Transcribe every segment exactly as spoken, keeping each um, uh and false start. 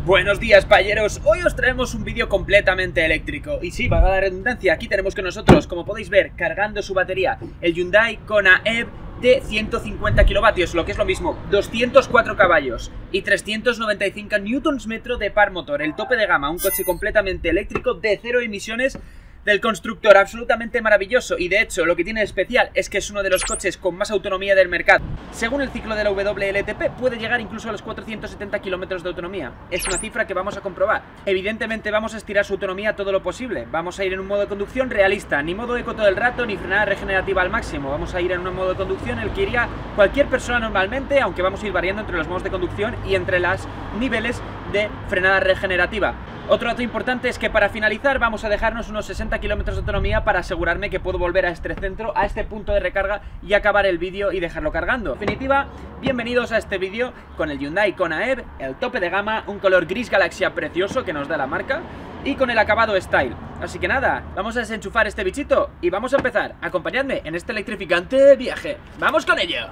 Buenos días, payeros. Hoy os traemos un vídeo completamente eléctrico. Y sí, valga la redundancia, aquí tenemos con nosotros, como podéis ver, cargando su batería, el Hyundai Kona E V de ciento cincuenta kilovatios, lo que es lo mismo, doscientos cuatro caballos y trescientos noventa y cinco newtons metro de par motor. El tope de gama, un coche completamente eléctrico de cero emisiones del constructor, absolutamente maravilloso. Y de hecho, lo que tiene de especial es que es uno de los coches con más autonomía del mercado. Según el ciclo de la W L T P, puede llegar incluso a los cuatrocientos setenta kilómetros de autonomía. Es una cifra que vamos a comprobar. Evidentemente vamos a estirar su autonomía todo lo posible. Vamos a ir en un modo de conducción realista, ni modo eco todo el rato, ni frenada regenerativa al máximo. Vamos a ir en un modo de conducción en el que iría cualquier persona normalmente, aunque vamos a ir variando entre los modos de conducción y entre los niveles de frenada regenerativa. Otro dato importante es que para finalizar vamos a dejarnos unos sesenta kilómetros de autonomía para asegurarme que puedo volver a este centro, a este punto de recarga y acabar el vídeo y dejarlo cargando. En definitiva, bienvenidos a este vídeo con el Hyundai Kona E V, el tope de gama, un color gris galaxia precioso que nos da la marca y con el acabado Style. Así que nada, vamos a desenchufar este bichito y vamos a empezar. Acompañadme en este electrificante viaje. ¡Vamos con ello!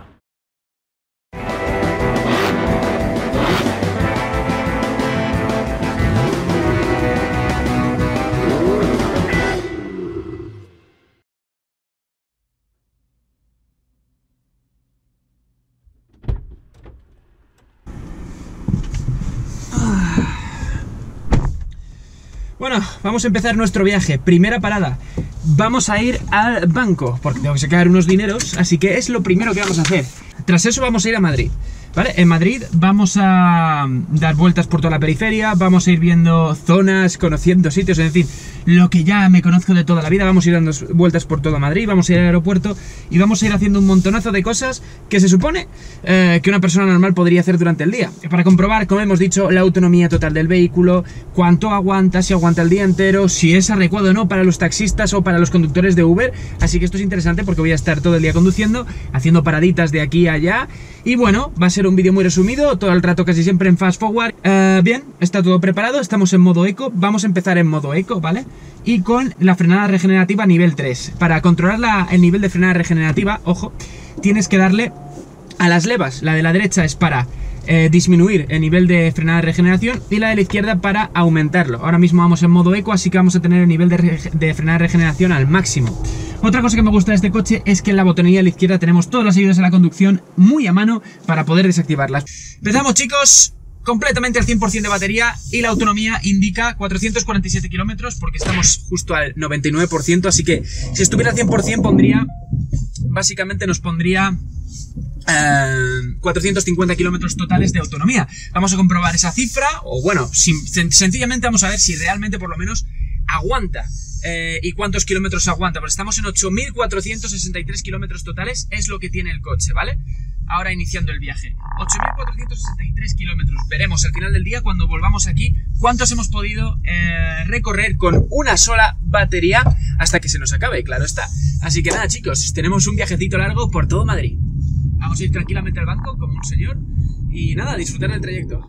Bueno, vamos a empezar nuestro viaje. Primera parada, vamos a ir al banco, porque tengo que sacar unos dineros, así que es lo primero que vamos a hacer. Tras eso vamos a ir a Madrid, ¿vale? En Madrid vamos a dar vueltas por toda la periferia, vamos a ir viendo zonas, conociendo sitios, es decir, lo que ya me conozco de toda la vida. Vamos a ir dando vueltas por todo Madrid, vamos a ir al aeropuerto y vamos a ir haciendo un montonazo de cosas que se supone eh, que una persona normal podría hacer durante el día, para comprobar, como hemos dicho, la autonomía total del vehículo, cuánto aguanta, si aguanta el día entero, si es adecuado o no para los taxistas o para los conductores de Uber. Así que esto es interesante porque voy a estar todo el día conduciendo, haciendo paraditas de aquí a allá. Y bueno, va a ser un vídeo muy resumido, todo el rato casi siempre en fast forward. uh, Bien, está todo preparado, estamos en modo eco. Vamos a empezar en modo eco, ¿vale? Y con la frenada regenerativa nivel tres. Para controlar la, el nivel de frenada regenerativa, ojo, tienes que darle a las levas. La de la derecha es para eh, disminuir el nivel de frenada de regeneración y la de la izquierda para aumentarlo. Ahora mismo vamos en modo eco, así que vamos a tener el nivel de, de frenada de regeneración al máximo. Otra cosa que me gusta de este coche es que en la botonilla de la izquierda tenemos todas las ayudas a la conducción muy a mano para poder desactivarlas. Empezamos, chicos, completamente al cien por cien de batería y la autonomía indica cuatrocientos cuarenta y siete kilómetros porque estamos justo al noventa y nueve por ciento, así que si estuviera al cien por cien pondría, básicamente nos pondría Uh, cuatrocientos cincuenta kilómetros totales de autonomía. Vamos a comprobar esa cifra, o bueno, sin, sen sencillamente vamos a ver si realmente por lo menos aguanta. Eh, ¿Y cuántos kilómetros aguanta? Pues estamos en ocho mil cuatrocientos sesenta y tres kilómetros totales, es lo que tiene el coche, ¿vale? Ahora iniciando el viaje, ocho mil cuatrocientos sesenta y tres kilómetros. Veremos al final del día, cuando volvamos aquí, cuántos hemos podido eh, recorrer con una sola batería hasta que se nos acabe, claro está. Así que nada, chicos, tenemos un viajecito largo por todo Madrid. Vamos a ir tranquilamente al banco, como un señor, y nada, disfrutar del trayecto.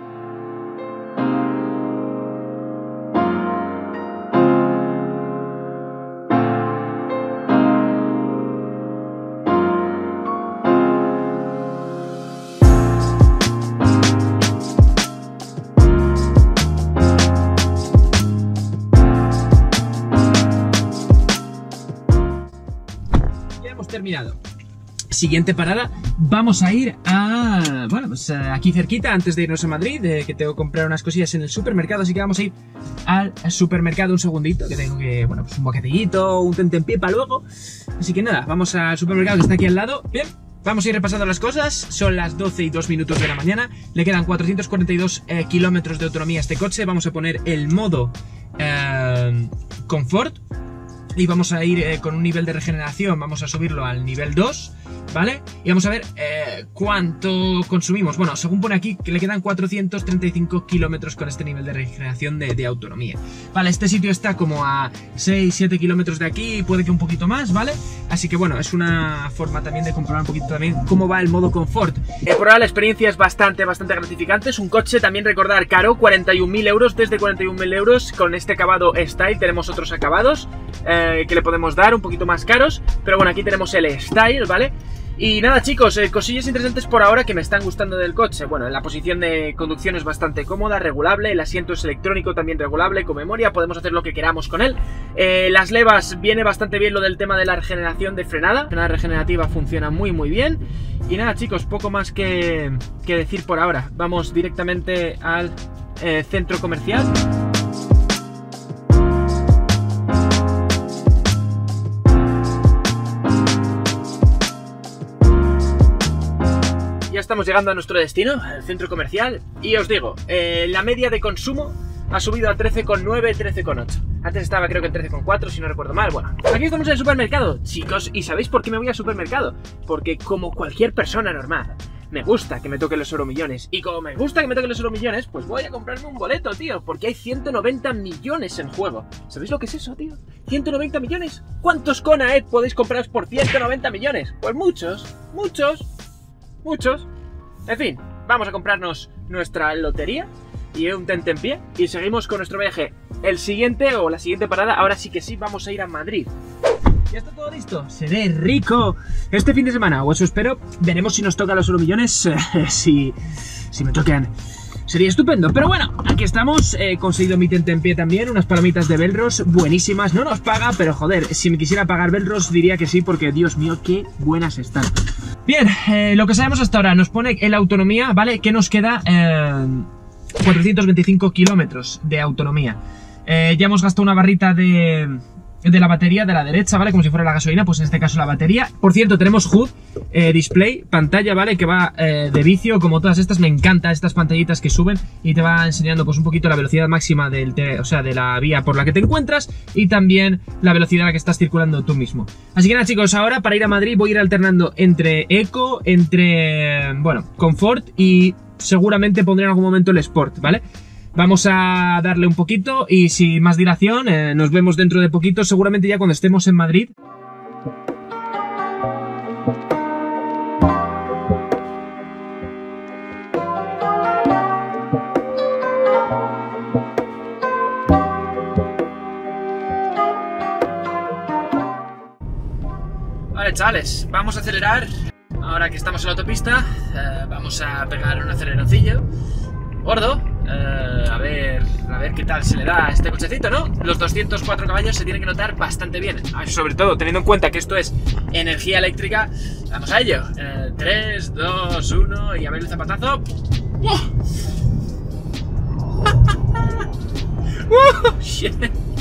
Ya hemos terminado. Siguiente parada, vamos a ir a, bueno, pues aquí cerquita, antes de irnos a Madrid, eh, que tengo que comprar unas cosillas en el supermercado, así que vamos a ir al supermercado un segundito, que tengo que, bueno, pues un bocadillito, un tentempié para luego. Así que nada, vamos al supermercado que está aquí al lado. Bien, vamos a ir repasando las cosas. Son las doce y dos minutos de la mañana, le quedan cuatrocientos cuarenta y dos eh, kilómetros de autonomía a este coche. Vamos a poner el modo eh, Confort y vamos a ir eh, con un nivel de regeneración, vamos a subirlo al nivel dos, ¿vale? Y vamos a ver eh, cuánto consumimos. Bueno, según pone aquí, que le quedan cuatrocientos treinta y cinco kilómetros con este nivel de regeneración de, de autonomía. Vale, este sitio está como a seis siete kilómetros de aquí, puede que un poquito más, ¿vale? Así que bueno, es una forma también de comprobar un poquito también cómo va el modo confort. Eh, por ahora la experiencia es bastante, bastante gratificante. Es un coche, también recordar, caro, cuarenta y un mil euros, desde cuarenta y un mil euros. Con este acabado Style tenemos otros acabados eh, que le podemos dar un poquito más caros, pero bueno, aquí tenemos el Style, ¿vale? Y nada chicos, eh, cosillas interesantes por ahora que me están gustando del coche. Bueno, la posición de conducción es bastante cómoda, regulable, el asiento es electrónico, también regulable, con memoria, podemos hacer lo que queramos con él. eh, Las levas, viene bastante bien lo del tema de la regeneración de frenada. La frenada regenerativa funciona muy muy bien. Y nada chicos, poco más que, que decir por ahora. Vamos directamente al eh, centro comercial. Ya estamos llegando a nuestro destino, el centro comercial, y os digo, eh, la media de consumo ha subido a trece coma nueve, trece coma ocho. Antes estaba creo que en trece coma cuatro, si no recuerdo mal. Bueno, aquí estamos en el supermercado, chicos, y ¿sabéis por qué me voy al supermercado? Porque como cualquier persona normal, me gusta que me toquen los euromillones. Y como me gusta que me toquen los euromillones, pues voy a comprarme un boleto, tío, porque hay ciento noventa millones en juego. ¿Sabéis lo que es eso, tío? ¿ciento noventa millones? ¿Cuántos Conaed podéis compraros por ciento noventa millones? Pues muchos, muchos. Muchos. En fin, vamos a comprarnos nuestra lotería y un tentempié y seguimos con nuestro viaje. El siguiente o la siguiente parada, ahora sí que sí, vamos a ir a Madrid. Ya está todo listo. Seré rico este fin de semana, o eso espero. Veremos si nos tocan los euromillones. Eh, si, si me tocan, sería estupendo. Pero bueno, aquí estamos. He conseguido mi tentempié también. Unas palomitas de Belros buenísimas. No nos paga, pero joder, si me quisiera pagar Belros diría que sí, porque Dios mío, qué buenas están. Bien, eh, lo que sabemos hasta ahora nos pone en la autonomía, ¿vale? Que nos queda eh, cuatrocientos veinticinco kilómetros de autonomía. Eh, ya hemos gastado una barrita de, de la batería de la derecha, ¿vale? Como si fuera la gasolina, pues en este caso la batería. Por cierto, tenemos H U D, eh, display, pantalla, ¿vale? Que va eh, de vicio, como todas estas. Me encantan estas pantallitas que suben y te va enseñando pues un poquito la velocidad máxima del te, o sea, de la vía por la que te encuentras y también la velocidad a la que estás circulando tú mismo. Así que nada chicos, ahora para ir a Madrid voy a ir alternando entre Eco, entre, bueno, Confort y seguramente pondré en algún momento el Sport, ¿vale? Vamos a darle un poquito y sin más dilación, eh, nos vemos dentro de poquito, seguramente ya cuando estemos en Madrid. Vale chavales, vamos a acelerar. Ahora que estamos en la autopista, eh, vamos a pegar un aceleroncillo gordo. Uh, a ver, a ver qué tal se le da a este cochecito, ¿no? Los doscientos cuatro caballos se tienen que notar bastante bien. Sobre todo, teniendo en cuenta que esto es energía eléctrica. Vamos a ello. uh, tres, dos, uno y a ver el zapatazo. ¡Uh! ¡Uh! ¡Shit!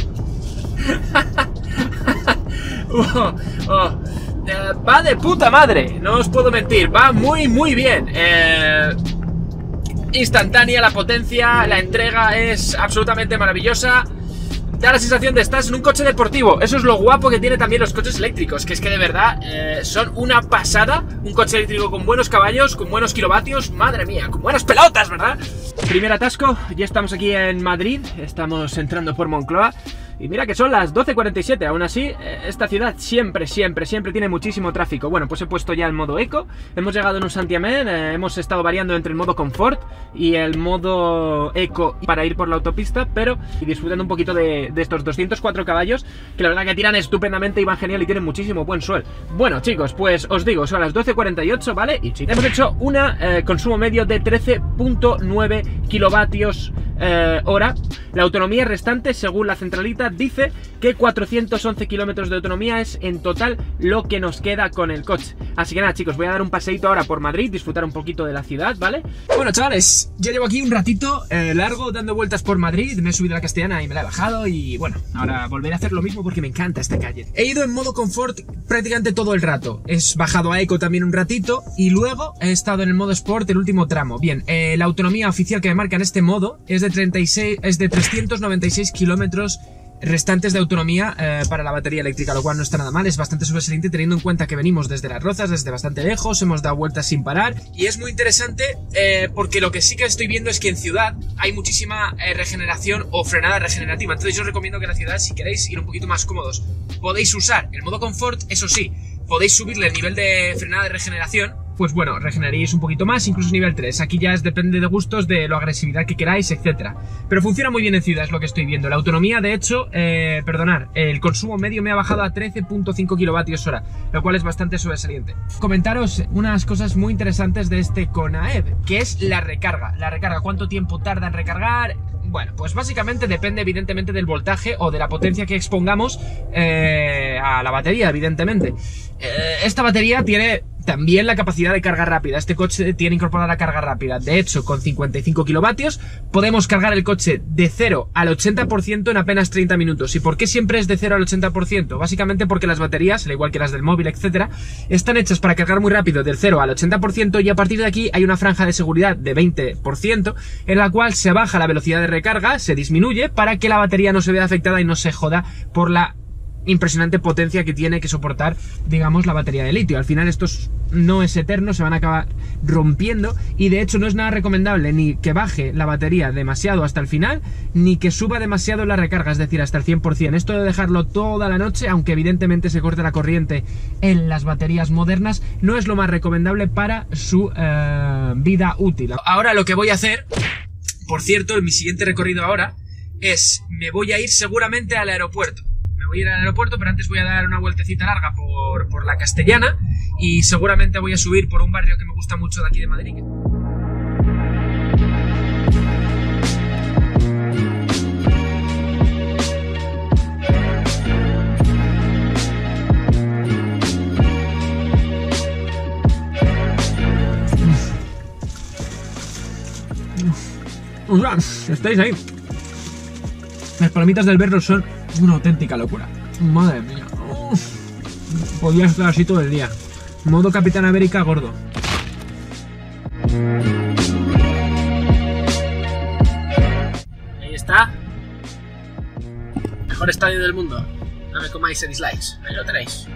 ¡Uh! ¡Oh! Uh, va de puta madre, no os puedo mentir. Va muy, muy bien. Eh... Instantánea la potencia, la entrega es absolutamente maravillosa. Da la sensación de estar en un coche deportivo. Eso es lo guapo que tiene también los coches eléctricos, que es que de verdad eh, son una pasada. Un coche eléctrico con buenos caballos, con buenos kilovatios, madre mía, con buenas pelotas, ¿verdad? Primer atasco, ya estamos aquí en Madrid. Estamos entrando por Moncloa. Y mira que son las doce cuarenta y siete, aún así, esta ciudad siempre, siempre, siempre tiene muchísimo tráfico. Bueno, pues he puesto ya el modo Eco, hemos llegado en un santiamén, eh, hemos estado variando entre el modo Confort y el modo Eco para ir por la autopista, pero disfrutando un poquito de, de estos doscientos cuatro caballos, que la verdad que tiran estupendamente y van genial y tienen muchísimo buen suel. Bueno chicos, pues os digo, son las doce cuarenta y ocho, ¿vale? Y hemos hecho un eh, consumo medio de trece punto nueve kilovatios eh, hora. La autonomía restante, según la centralita, dice que cuatrocientos once kilómetros de autonomía es en total lo que nos queda con el coche. Así que nada chicos, voy a dar un paseíto ahora por Madrid, disfrutar un poquito de la ciudad, ¿vale? Bueno chavales, ya llevo aquí un ratito eh, largo dando vueltas por Madrid. Me he subido a la Castellana y me la he bajado y bueno, ahora volveré a hacer lo mismo porque me encanta esta calle. He ido en modo confort prácticamente todo el rato. He bajado a Eco también un ratito y luego he estado en el modo Sport el último tramo. Bien, eh, la autonomía oficial que me marca en este modo es de, treinta y seis, es de trescientos noventa y seis kilómetros restantes de autonomía eh, para la batería eléctrica, lo cual no está nada mal, es bastante sobresaliente teniendo en cuenta que venimos desde Las Rozas, desde bastante lejos, hemos dado vueltas sin parar y es muy interesante eh, porque lo que sí que estoy viendo es que en ciudad hay muchísima eh, regeneración o frenada regenerativa, entonces yo os recomiendo que en la ciudad, si queréis ir un poquito más cómodos, podéis usar el modo confort, eso sí, podéis subirle el nivel de frenada de regeneración pues bueno, regeneraríais un poquito más, incluso nivel tres. Aquí ya es, depende de gustos, de la agresividad que queráis, etcétera. Pero funciona muy bien en ciudad, es lo que estoy viendo. La autonomía, de hecho, eh, perdonad, el consumo medio me ha bajado a trece punto cinco kilovatios hora, lo cual es bastante sobresaliente. Comentaros unas cosas muy interesantes de este Conaeb, que es la recarga. La recarga, ¿cuánto tiempo tarda en recargar? Bueno, pues básicamente depende evidentemente del voltaje o de la potencia que expongamos eh, a la batería, evidentemente. Eh, esta batería tiene también la capacidad de carga rápida. Este coche tiene incorporada carga rápida. De hecho, con cincuenta y cinco kilovatios podemos cargar el coche de cero al ochenta por ciento en apenas treinta minutos. ¿Y por qué siempre es de cero al ochenta por ciento? Básicamente porque las baterías, al igual que las del móvil, etcétera, están hechas para cargar muy rápido del cero al ochenta por ciento, y a partir de aquí hay una franja de seguridad de veinte por ciento en la cual se baja la velocidad de recarga, se disminuye para que la batería no se vea afectada y no se joda por la impresionante potencia que tiene que soportar, digamos, la batería de litio. Al final esto no es eterno, se van a acabar rompiendo, y de hecho no es nada recomendable ni que baje la batería demasiado hasta el final, ni que suba demasiado la recarga, es decir, hasta el cien por cien. Esto de dejarlo toda la noche, aunque evidentemente se corte la corriente en las baterías modernas, no es lo más recomendable para su eh, vida útil. Ahora lo que voy a hacer, por cierto, en mi siguiente recorrido ahora, es, me voy a ir seguramente al aeropuerto. Voy a ir al aeropuerto, pero antes voy a dar una vueltecita larga por, por la Castellana, y seguramente voy a subir por un barrio que me gusta mucho de aquí de Madrid. ¿Estáis ahí? Las palomitas del Berro son una auténtica locura. Madre mía. Uf. Podría estar así todo el día. Modo Capitán América gordo. Ahí está. Mejor estadio del mundo. No me comáis en dislikes. Ahí lo tenéis.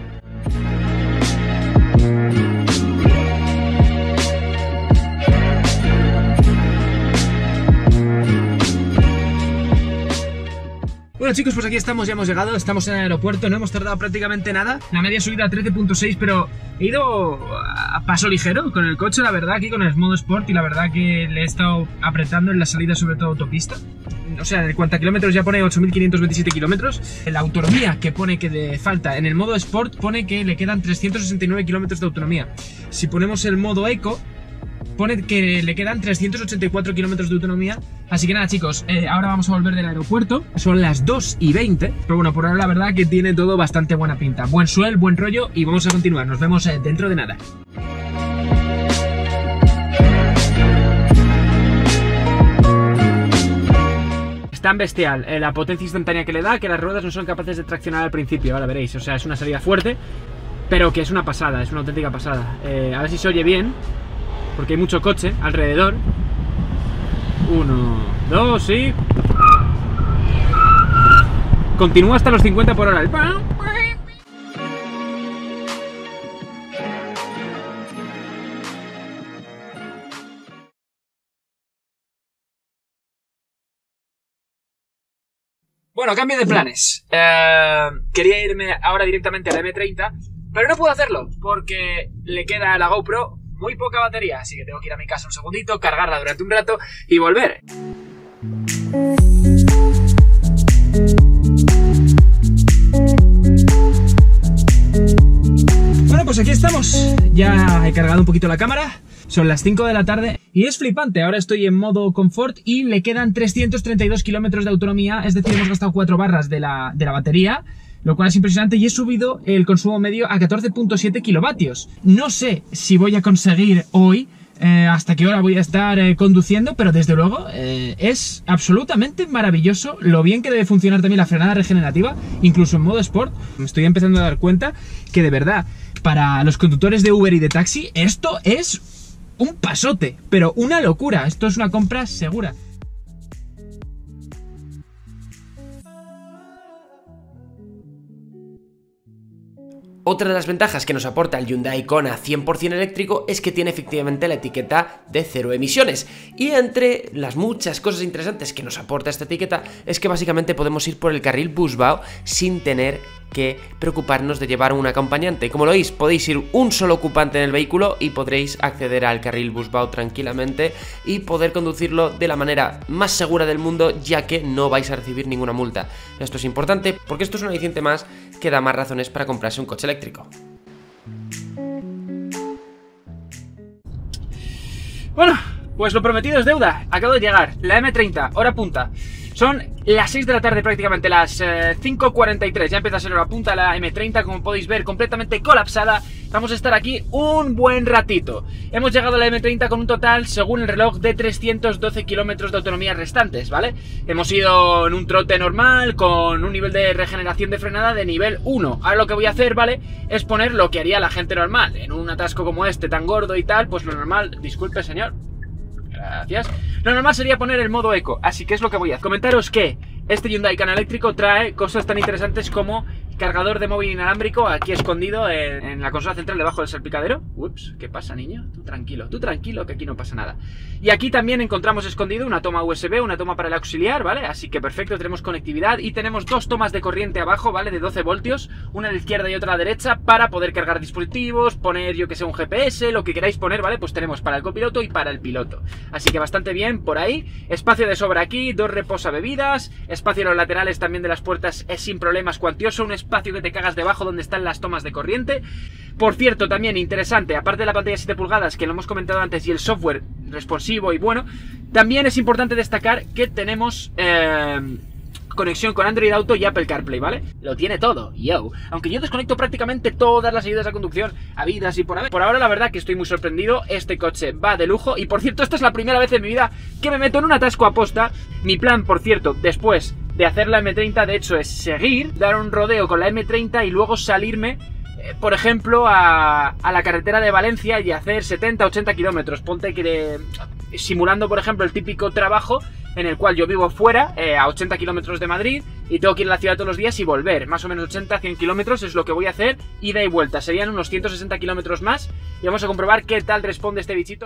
Bueno chicos, pues aquí estamos, ya hemos llegado, estamos en el aeropuerto, no hemos tardado prácticamente nada. La media subida a trece punto seis, pero he ido a paso ligero con el coche, la verdad, aquí con el modo Sport, y la verdad que le he estado apretando en la salida, sobre todo autopista. O sea, en cuanto a kilómetros ya pone ocho mil quinientos veintisiete kilómetros. La autonomía que pone que de falta en el modo Sport pone que le quedan trescientos sesenta y nueve kilómetros de autonomía. Si ponemos el modo Eco, pone que le quedan trescientos ochenta y cuatro kilómetros de autonomía. Así que nada chicos, eh, ahora vamos a volver del aeropuerto. Son las dos y veinte. Pero bueno, por ahora la verdad que tiene todo bastante buena pinta. Buen suel, buen rollo, y vamos a continuar. Nos vemos eh, dentro de nada. Es tan bestial eh, la potencia instantánea que le da, que las ruedas no son capaces de traccionar al principio. Ahora veréis, o sea, es una salida fuerte, pero que es una pasada, es una auténtica pasada. eh, A ver si se oye bien, porque hay mucho coche alrededor. Uno, dos y... continúa hasta los cincuenta por hora. Bueno, cambio de planes. eh, Quería irme ahora directamente a la eme treinta, pero no puedo hacerlo porque le queda a la GoPro muy poca batería, así que tengo que ir a mi casa un segundito, cargarla durante un rato y volver. Bueno, pues aquí estamos. Ya he cargado un poquito la cámara. Son las cinco de la tarde y es flipante. Ahora estoy en modo confort y le quedan trescientos treinta y dos kilómetros de autonomía. Es decir, hemos gastado cuatro barras de la, de la batería, lo cual es impresionante, y he subido el consumo medio a catorce punto siete kilovatios. No sé si voy a conseguir hoy, eh, hasta qué hora voy a estar eh, conduciendo, pero desde luego eh, es absolutamente maravilloso lo bien que debe funcionar también la frenada regenerativa, incluso en modo Sport. Me estoy empezando a dar cuenta que de verdad, para los conductores de Uber y de taxi, esto es un pasote, pero una locura. Esto es una compra segura. Otra de las ventajas que nos aporta el Hyundai Kona cien por cien eléctrico es que tiene efectivamente la etiqueta de cero emisiones. Y entre las muchas cosas interesantes que nos aporta esta etiqueta es que básicamente podemos ir por el carril busbao sin tener que preocuparnos de llevar un acompañante. Como lo veis, podéis ir un solo ocupante en el vehículo y podréis acceder al carril busbao tranquilamente y poder conducirlo de la manera más segura del mundo, ya que no vais a recibir ninguna multa. Esto es importante porque esto es un aliciente más que da más razones para comprarse un coche eléctrico. Bueno, pues lo prometido es deuda. Acabo de llegar, la eme treinta, hora punta. Son las seis de la tarde prácticamente, las eh, cinco cuarenta y tres. Ya empieza a ser hora punta la eme treinta, como podéis ver, completamente colapsada. Vamos a estar aquí un buen ratito. Hemos llegado a la eme treinta con un total, según el reloj, de trescientos doce kilómetros de autonomía restantes, ¿vale? Hemos ido en un trote normal, con un nivel de regeneración de frenada de nivel uno. Ahora lo que voy a hacer, ¿vale?, es poner lo que haría la gente normal. En un atasco como este, tan gordo y tal, pues lo normal... Disculpe, señor. Gracias. Lo normal sería poner el modo eco, así que es lo que voy a hacer. Comentaros que este Hyundai Kona eléctrico trae cosas tan interesantes como cargador de móvil inalámbrico aquí escondido en, en la consola central debajo del salpicadero. Ups, ¿qué pasa, niño? Tú tranquilo, tú tranquilo, que aquí no pasa nada. Y aquí también encontramos escondido una toma U S B, una toma para el auxiliar, ¿vale? Así que perfecto, tenemos conectividad y tenemos dos tomas de corriente abajo, ¿vale?, de doce voltios, una a la izquierda y otra a la derecha, para poder cargar dispositivos, poner, yo que sé, un G P S, lo que queráis poner, ¿vale? Pues tenemos para el copiloto y para el piloto. Así que bastante bien por ahí. Espacio de sobra aquí, dos reposabebidas, espacio en los laterales también de las puertas es sin problemas cuantioso, un espacio que te cagas debajo donde están las tomas de corriente. Por cierto, también interesante, aparte de la pantalla siete pulgadas que lo hemos comentado antes y el software responsivo y bueno, también es importante destacar que tenemos eh, conexión con Android Auto y Apple CarPlay, ¿vale? Lo tiene todo, yo. Aunque yo desconecto prácticamente todas las ayudas a conducción habidas y por haber. Por ahora la verdad que estoy muy sorprendido, este coche va de lujo y por cierto esta es la primera vez en mi vida que me meto en un atasco a posta. Mi plan, por cierto, después de hacer la eme treinta, de hecho, es seguir, dar un rodeo con la eme treinta y luego salirme, eh, por ejemplo, a, a la carretera de Valencia y hacer setenta ochenta kilómetros. Ponte que de, simulando, por ejemplo, el típico trabajo en el cual yo vivo fuera, eh, a ochenta kilómetros de Madrid, y tengo que ir a la ciudad todos los días y volver. Más o menos ochenta a cien kilómetros es lo que voy a hacer, ida y vuelta. Serían unos ciento sesenta kilómetros más y vamos a comprobar qué tal responde este bichito.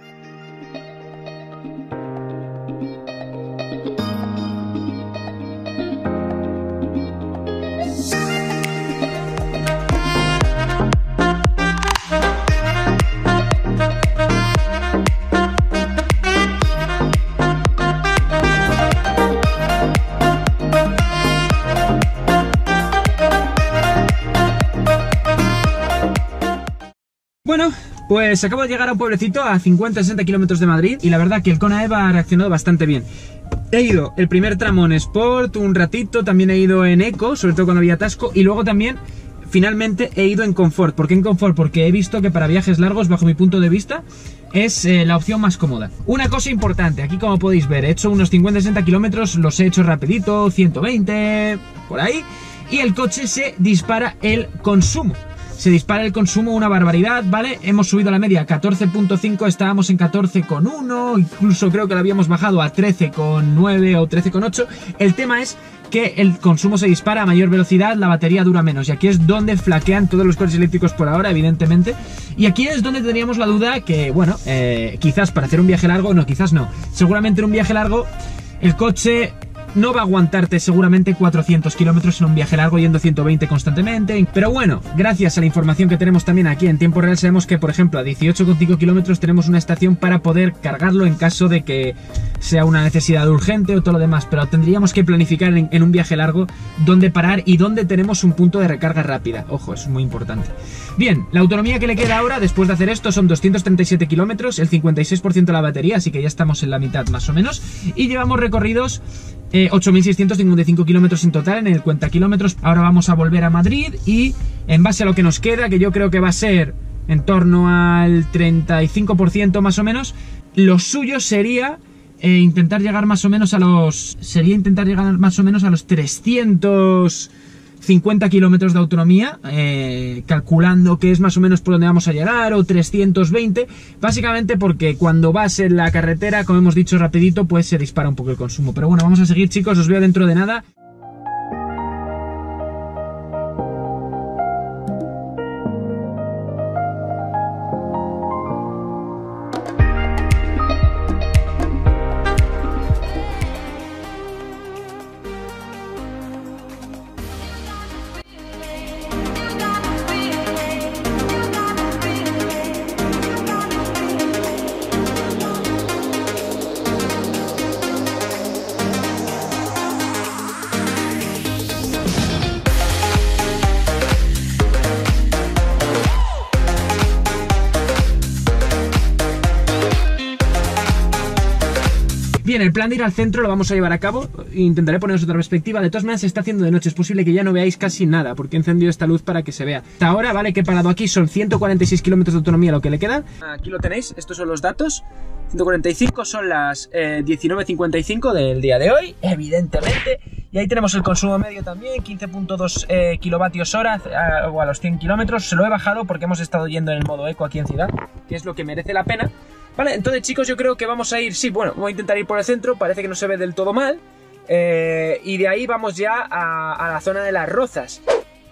Bueno, pues acabo de llegar a un pueblecito a cincuenta a sesenta kilómetros de Madrid y la verdad que el Kona Eva ha reaccionado bastante bien. He ido el primer tramo en Sport, un ratito, también he ido en Eco, sobre todo cuando había atasco, y luego también, finalmente, he ido en Confort. ¿Por qué en Confort? Porque he visto que para viajes largos, bajo mi punto de vista, es eh, la opción más cómoda. Una cosa importante, aquí como podéis ver, he hecho unos cincuenta a sesenta kilómetros, los he hecho rapidito, ciento veinte, por ahí, y el coche se dispara el consumo. Se dispara el consumo una barbaridad, ¿vale? Hemos subido la media a catorce punto cinco, estábamos en catorce coma uno, incluso creo que la habíamos bajado a trece coma nueve o trece coma ocho. El tema es que el consumo se dispara a mayor velocidad, la batería dura menos, y aquí es donde flaquean todos los coches eléctricos por ahora, evidentemente. Y aquí es donde tendríamos la duda que, bueno, eh, quizás para hacer un viaje largo, no, quizás no. Seguramente en un viaje largo el coche no va a aguantarte seguramente cuatrocientos kilómetros en un viaje largo yendo ciento veinte constantemente. Pero bueno, gracias a la información que tenemos también aquí en tiempo real, sabemos que, por ejemplo, a dieciocho coma cinco kilómetros tenemos una estación para poder cargarlo en caso de que sea una necesidad urgente o todo lo demás. Pero tendríamos que planificar en, en un viaje largo dónde parar y dónde tenemos un punto de recarga rápida. Ojo, eso es muy importante. Bien, la autonomía que le queda ahora después de hacer esto son doscientos treinta y siete kilómetros, el cincuenta y seis por ciento de la batería, así que ya estamos en la mitad más o menos. Y llevamos recorridos Eh, ocho mil seiscientos cincuenta y cinco kilómetros en total en el cuenta kilómetros. Ahora vamos a volver a Madrid y en base a lo que nos queda, que yo creo que va a ser en torno al treinta y cinco por ciento más o menos, lo suyo sería eh, intentar llegar más o menos a los sería intentar llegar más o menos a los trescientos cincuenta kilómetros de autonomía, eh, calculando que es más o menos por donde vamos a llegar, o trescientos veinte, básicamente porque cuando vas en la carretera, como hemos dicho rapidito, pues se dispara un poco el consumo. Pero bueno, vamos a seguir, chicos, os veo dentro de nada. Bien, el plan de ir al centro lo vamos a llevar a cabo. Intentaré poneros otra perspectiva. De todas maneras, se está haciendo de noche. Es posible que ya no veáis casi nada, porque he encendido esta luz para que se vea. Hasta ahora, vale, que he parado aquí, son ciento cuarenta y seis kilómetros de autonomía lo que le queda. Aquí lo tenéis, estos son los datos. ciento cuarenta y cinco son las eh, diecinueve cincuenta y cinco del día de hoy, evidentemente. Y ahí tenemos el consumo medio también, quince punto dos eh, kilovatios hora a, o a los cien kilómetros. Se lo he bajado porque hemos estado yendo en el modo eco aquí en ciudad, que es lo que merece la pena. Vale, entonces chicos, yo creo que vamos a ir, sí, bueno, voy a intentar ir por el centro, parece que no se ve del todo mal. Eh, y de ahí vamos ya a, a la zona de las Rozas.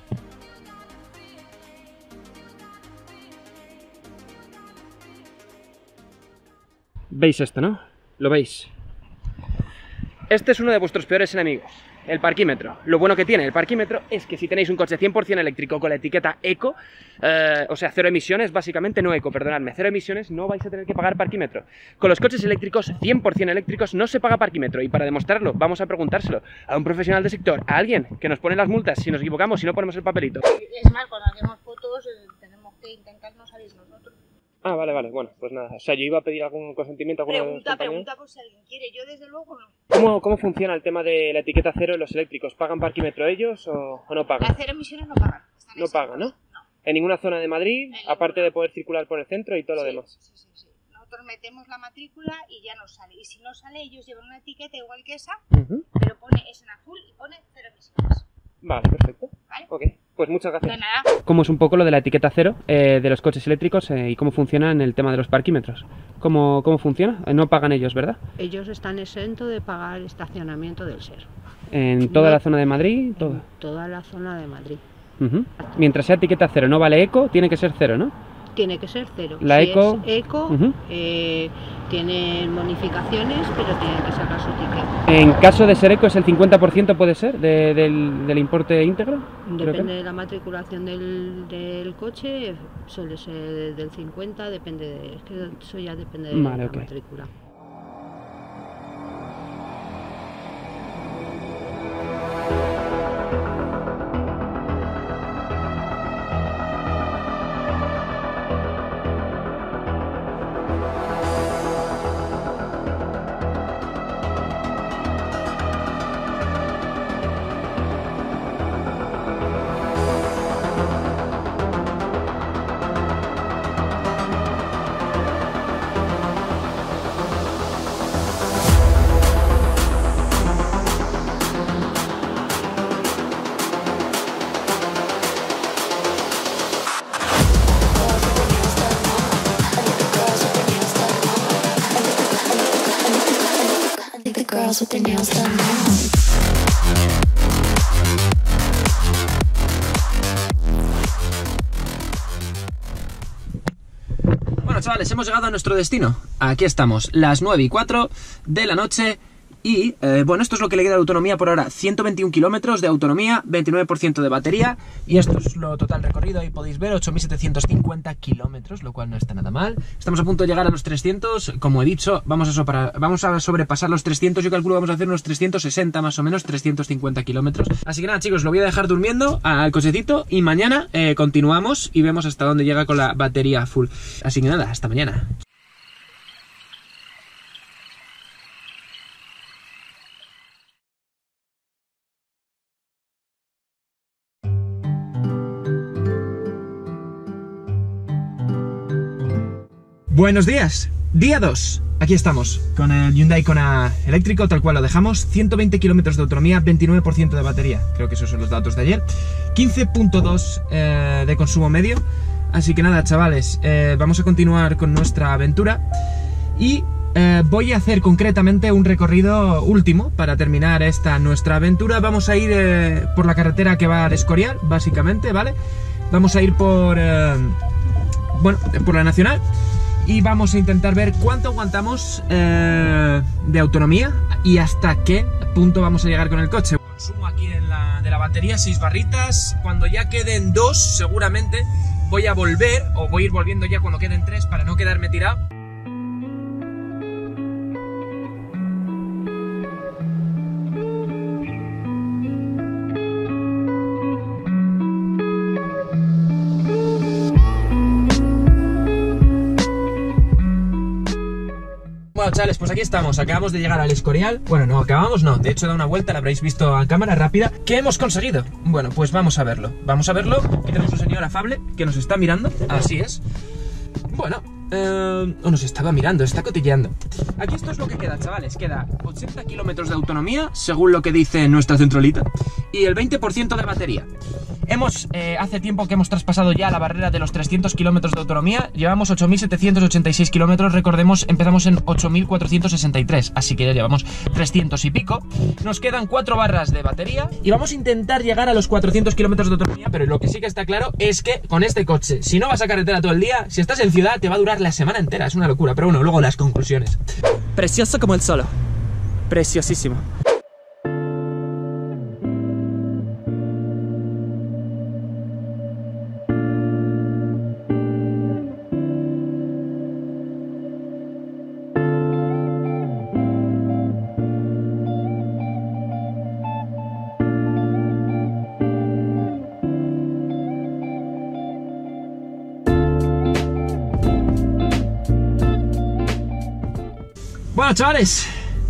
¿Veis esto, no? ¿Lo veis? Este es uno de vuestros peores enemigos, el parquímetro. Lo bueno que tiene el parquímetro es que si tenéis un coche cien por cien eléctrico con la etiqueta eco, eh, o sea, cero emisiones, básicamente no eco, perdonadme, cero emisiones, no vais a tener que pagar parquímetro. Con los coches eléctricos cien por cien eléctricos no se paga parquímetro, y para demostrarlo vamos a preguntárselo a un profesional del sector, a alguien que nos pone las multas si nos equivocamos, si no ponemos el papelito. Es más, cuando hacemos fotos eh, tenemos que intentar no salir nosotros. Ah, vale, vale, bueno, pues nada, o sea, yo iba a pedir algún consentimiento a alguno de los Pregunta, compañeros. pregunta por si alguien quiere, yo desde luego no. ¿Cómo, ¿Cómo funciona el tema de la etiqueta cero en los eléctricos? ¿Pagan parquímetro ellos o, o no pagan? Las cero emisiones no pagan. Están No pagan, ¿no? No. En ninguna zona de Madrid, ninguna. aparte de poder circular por el centro y todo lo Sí, demás. Sí, sí, sí. Nosotros metemos la matrícula y ya nos sale. Y si no sale, ellos llevan una etiqueta igual que esa, Uh-huh. pero pone es en azul y pone cero emisiones. Vale, perfecto. ¿Vale? Ok, pues muchas gracias. De nada. ¿Cómo es un poco lo de la etiqueta cero eh, de los coches eléctricos eh, y cómo funciona en el tema de los parquímetros? ¿Cómo, cómo funciona? Eh, no pagan ellos, ¿verdad? Ellos están exentos de pagar estacionamiento del S E R. En toda No. la zona de Madrid, todo. En toda la zona de Madrid. Uh-huh. Mientras sea etiqueta cero, no vale eco, tiene que ser cero, ¿no? Tiene que ser cero. La si eco- es eco, Ujú. eh, tienen bonificaciones, pero tienen que sacar su ticket. En caso de ser eco, ¿es el cincuenta por ciento puede ser de- del, del importe íntegro? Creo que. Depende de la matriculación del, del coche, suele ser del cincuenta, depende de, es que eso ya depende de Vale, la ok. matrícula. Girls with their nails done now. Bueno, chavales, hemos llegado a nuestro destino. Aquí estamos, las nueve y cuatro de la noche. Y, eh, bueno, esto es lo que le queda de autonomía por ahora. ciento veintiún kilómetros de autonomía, veintinueve por ciento de batería. Y esto es lo total recorrido. Ahí podéis ver, ocho mil setecientos cincuenta kilómetros, lo cual no está nada mal. Estamos a punto de llegar a los trescientos. Como he dicho, vamos a, sopra- vamos a sobrepasar los trescientos. Yo calculo que vamos a hacer unos trescientos sesenta más o menos, trescientos cincuenta kilómetros. Así que nada, chicos, lo voy a dejar durmiendo al cochecito. Y mañana eh, continuamos y vemos hasta dónde llega con la batería full. Así que nada, hasta mañana. Buenos días, día dos. Aquí estamos, con el Hyundai Kona eléctrico, tal cual lo dejamos. ciento veinte kilómetros de autonomía, veintinueve por ciento de batería. Creo que esos son los datos de ayer. quince punto dos eh, de consumo medio. Así que nada, chavales, eh, vamos a continuar con nuestra aventura. Y eh, voy a hacer concretamente un recorrido último para terminar esta nuestra aventura. Vamos a ir eh, por la carretera que va al Escorial, básicamente, ¿vale? Vamos a ir por... Eh, bueno, por la Nacional. Y vamos a intentar ver cuánto aguantamos eh, de autonomía y hasta qué punto vamos a llegar con el coche. Consumo aquí en la, de la batería seis barritas. Cuando ya queden dos, seguramente voy a volver, o voy a ir volviendo ya cuando queden tres para no quedarme tirado. Bueno, Bueno, chavales, pues aquí estamos, acabamos de llegar al Escorial. Bueno, no, acabamos no, de hecho da una vuelta, la habréis visto a cámara rápida. ¿Qué hemos conseguido? Bueno, pues vamos a verlo, vamos a verlo. Aquí tenemos un señor afable que nos está mirando, así es. Bueno, eh, o nos estaba mirando, está cotilleando. Aquí esto es lo que queda, chavales, queda ochenta kilómetros de autonomía, según lo que dice nuestra centralita, y el veinte por ciento de batería. Hemos, eh, hace tiempo que hemos traspasado ya la barrera de los trescientos kilómetros de autonomía. Llevamos ocho mil setecientos ochenta y seis kilómetros, recordemos, empezamos en ocho mil cuatrocientos sesenta y tres, así que ya llevamos trescientos y pico. Nos quedan cuatro barras de batería y vamos a intentar llegar a los cuatrocientos kilómetros de autonomía, pero lo que sí que está claro es que con este coche, si no vas a carretera todo el día, si estás en ciudad te va a durar la semana entera, es una locura. Pero bueno, luego las conclusiones. Precioso como el solo, preciosísimo. Bueno, chavales,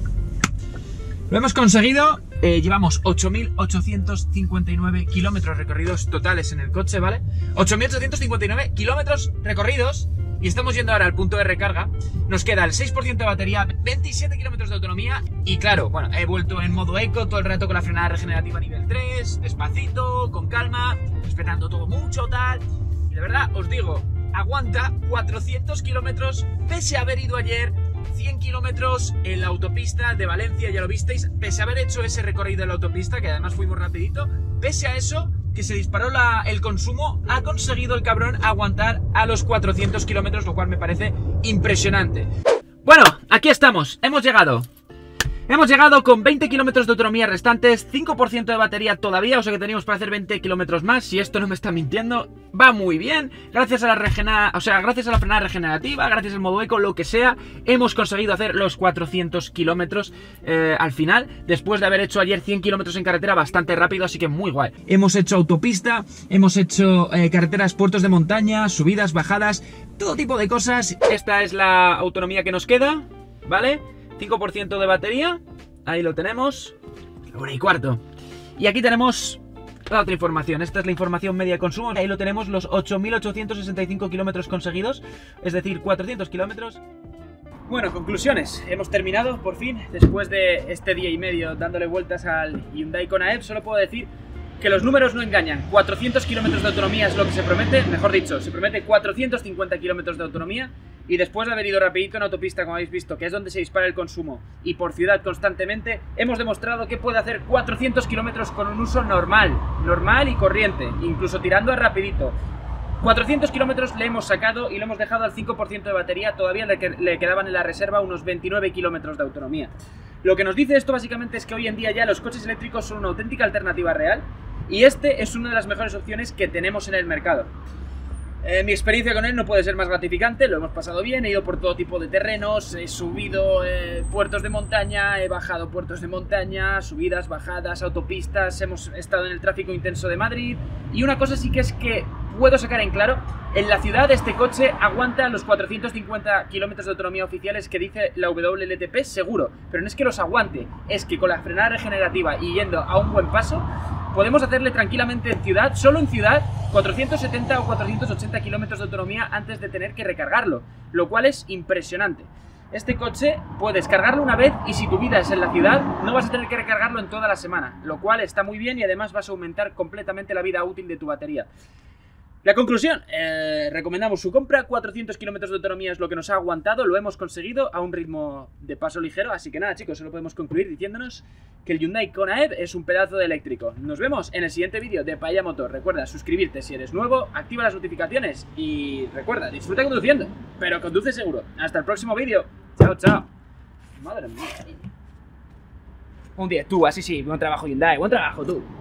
lo hemos conseguido. eh, Llevamos ocho mil ochocientos cincuenta y nueve kilómetros recorridos totales en el coche, ¿vale? ocho mil ochocientos cincuenta y nueve kilómetros recorridos. Y estamos yendo ahora al punto de recarga. Nos queda el seis por ciento de batería, veintisiete kilómetros de autonomía. Y claro, bueno, he vuelto en modo eco todo el rato con la frenada regenerativa nivel tres, despacito, con calma, respetando todo mucho, tal. Y de verdad, os digo, aguanta cuatrocientos kilómetros pese a haber ido ayer cien kilómetros en la autopista de Valencia, ya lo visteis, pese a haber hecho ese recorrido en la autopista, que además fuimos rapidito, pese a eso, que se disparó la, el consumo, ha conseguido el cabrón aguantar a los cuatrocientos kilómetros, lo cual me parece impresionante. Bueno, aquí estamos, hemos llegado. Hemos llegado con veinte kilómetros de autonomía restantes, cinco por ciento de batería todavía, o sea que teníamos para hacer veinte kilómetros más, si esto no me está mintiendo. Va muy bien, gracias a la regena, o sea, gracias a la frenada regenerativa, gracias al modo eco, lo que sea, hemos conseguido hacer los cuatrocientos kilómetros eh, al final, después de haber hecho ayer cien kilómetros en carretera bastante rápido, así que muy guay. Hemos hecho autopista, hemos hecho eh, carreteras, puertos de montaña, subidas, bajadas, todo tipo de cosas. Esta es la autonomía que nos queda, ¿vale? cinco por ciento de batería, ahí lo tenemos, una y cuarto. Y aquí tenemos la otra información, esta es la información media de consumo, ahí lo tenemos, los ocho mil ochocientos sesenta y cinco kilómetros conseguidos, es decir, cuatrocientos kilómetros. Bueno, conclusiones, hemos terminado por fin, después de este día y medio dándole vueltas al Hyundai Kona E V, solo puedo decir que los números no engañan. Cuatrocientos kilómetros de autonomía es lo que se promete, mejor dicho, se promete cuatrocientos cincuenta kilómetros de autonomía. Y después de haber ido rapidito en autopista, como habéis visto, que es donde se dispara el consumo, y por ciudad constantemente, hemos demostrado que puede hacer cuatrocientos kilómetros con un uso normal, normal y corriente, incluso tirando a rapidito. cuatrocientos kilómetros le hemos sacado y lo hemos dejado al cinco por ciento de batería, todavía le, le quedaban en la reserva unos veintinueve kilómetros de autonomía. Lo que nos dice esto básicamente es que hoy en día ya los coches eléctricos son una auténtica alternativa real, y este es una de las mejores opciones que tenemos en el mercado. Eh, mi experiencia con él no puede ser más gratificante, lo hemos pasado bien, he ido por todo tipo de terrenos, he subido eh, puertos de montaña, he bajado puertos de montaña, subidas, bajadas, autopistas, hemos estado en el tráfico intenso de Madrid, y una cosa sí que es que puedo sacar en claro, en la ciudad este coche aguanta los cuatrocientos cincuenta kilómetros de autonomía oficiales que dice la W L T P seguro, pero no es que los aguante, es que con la frenada regenerativa y yendo a un buen paso, podemos hacerle tranquilamente en ciudad, solo en ciudad, cuatrocientos setenta o cuatrocientos ochenta kilómetros de autonomía antes de tener que recargarlo, lo cual es impresionante. Este coche puedes cargarlo una vez y si tu vida es en la ciudad, no vas a tener que recargarlo en toda la semana, lo cual está muy bien y además vas a aumentar completamente la vida útil de tu batería. La conclusión, eh, recomendamos su compra, cuatrocientos kilómetros de autonomía es lo que nos ha aguantado, lo hemos conseguido a un ritmo de paso ligero, así que nada chicos, solo podemos concluir diciéndonos que el Hyundai Kona E V es un pedazo de eléctrico. Nos vemos en el siguiente vídeo de Paya Motor, recuerda suscribirte si eres nuevo, activa las notificaciones y recuerda, disfruta conduciendo, pero conduce seguro. Hasta el próximo vídeo, chao chao. Madre mía. Un día, tú, así sí, buen trabajo Hyundai, buen trabajo tú.